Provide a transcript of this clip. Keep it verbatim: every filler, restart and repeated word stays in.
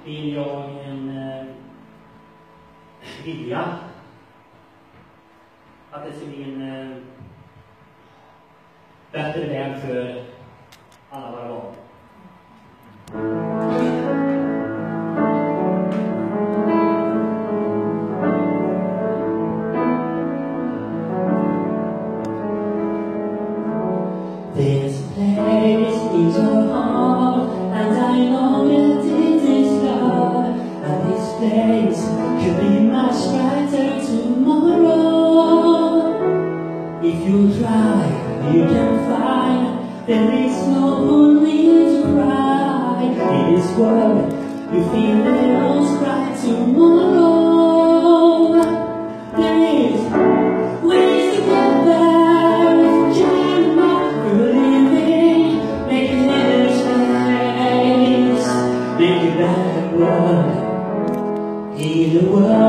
vill jag en eh, vilja att det ska bli en eh, bättre värld för alla våra barn. This place is your heart, and I know that it is love. And this place could be much brighter tomorrow. If you try, you can find there is no need to cry. In this world, you feel the most bright tomorrow. There is ways to get there. In the world